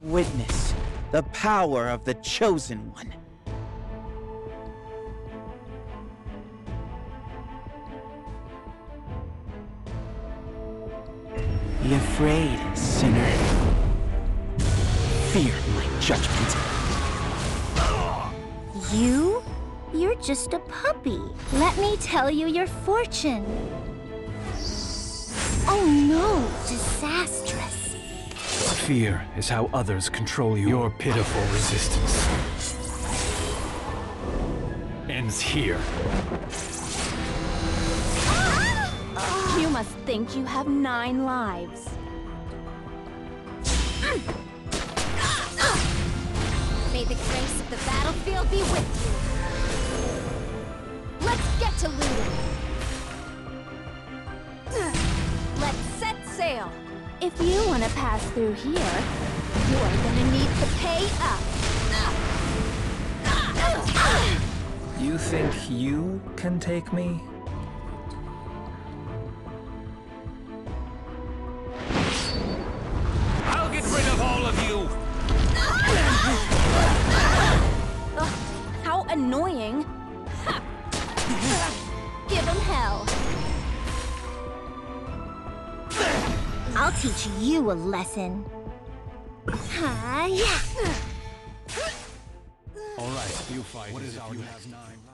Witness the power of the Chosen One. Be afraid, sinner. Fear my judgment. You? You're just a puppy. Let me tell you your fortune. Oh no, disastrous. Fear is how others control you. Your pitiful resistance ends here. You must think you have 9 lives. May the grace of the battlefield be with you. Let's get to looting. Let's set sail. If you want to pass through here, you are gonna need to pay up. You think you can take me? I'll get rid of all of you! Ugh, how annoying. Give him hell. I'll teach you a lesson. All right, you fight. What is it you have 9 lives?